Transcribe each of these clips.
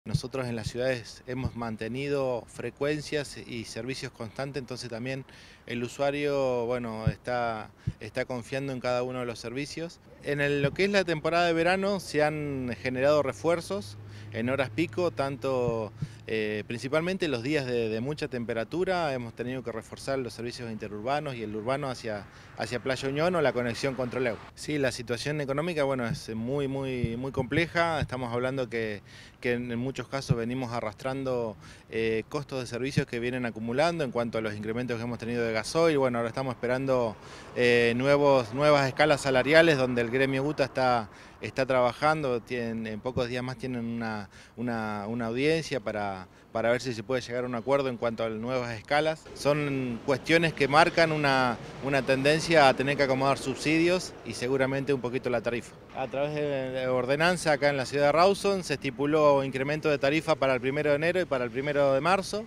Nosotros en las ciudades hemos mantenido frecuencias y servicios constantes, entonces también el usuario, bueno, está confiando en cada uno de los servicios. Lo que es la temporada de verano se han generado refuerzos en horas pico, principalmente los días de mucha temperatura. Hemos tenido que reforzar los servicios interurbanos y el urbano hacia Playa Unión o la conexión con Trelew. Sí, la situación económica, bueno, es muy compleja. Estamos hablando que en muchos casos venimos arrastrando costos de servicios que vienen acumulando en cuanto a los incrementos que hemos tenido de gasoil. Bueno, ahora estamos esperando nuevas escalas salariales donde el gremio UTA está trabajando. En pocos días más tienen una audiencia para ver si se puede llegar a un acuerdo en cuanto a nuevas escalas. Son cuestiones que marcan una tendencia a tener que acomodar subsidios y seguramente un poquito la tarifa. A través de ordenanza acá en la ciudad de Rawson se estipuló incremento de tarifa para el 1 de enero y para el 1 de marzo.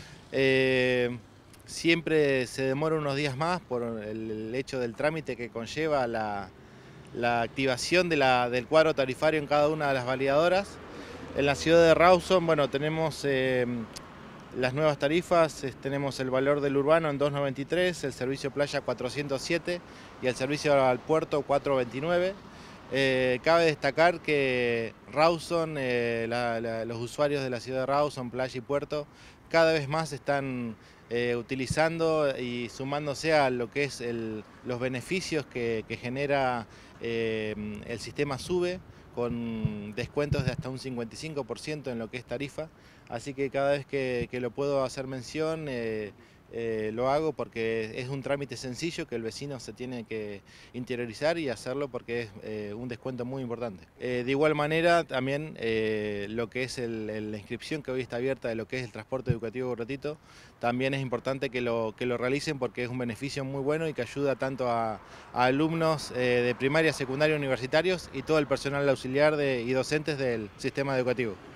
Siempre se demora unos días más por el hecho del trámite que conlleva la activación del cuadro tarifario en cada una de las validadoras. En la ciudad de Rawson, bueno, tenemos las nuevas tarifas, tenemos el valor del urbano en 2,93, el servicio playa 407 y el servicio al puerto 429. Cabe destacar que Rawson, los usuarios de la ciudad de Rawson, playa y puerto, cada vez más están utilizando y sumándose a lo que es los beneficios que genera el sistema SUBE, con descuentos de hasta un 55% en lo que es tarifa. Así que cada vez que lo puedo hacer mención, lo hago porque es un trámite sencillo que el vecino se tiene que interiorizar y hacerlo porque es un descuento muy importante. De igual manera, también lo que es la inscripción que hoy está abierta de lo que es el transporte educativo gratuito, también es importante que lo realicen porque es un beneficio muy bueno y que ayuda tanto a alumnos de primaria, secundaria, universitarios y todo el personal auxiliar y docentes del sistema educativo.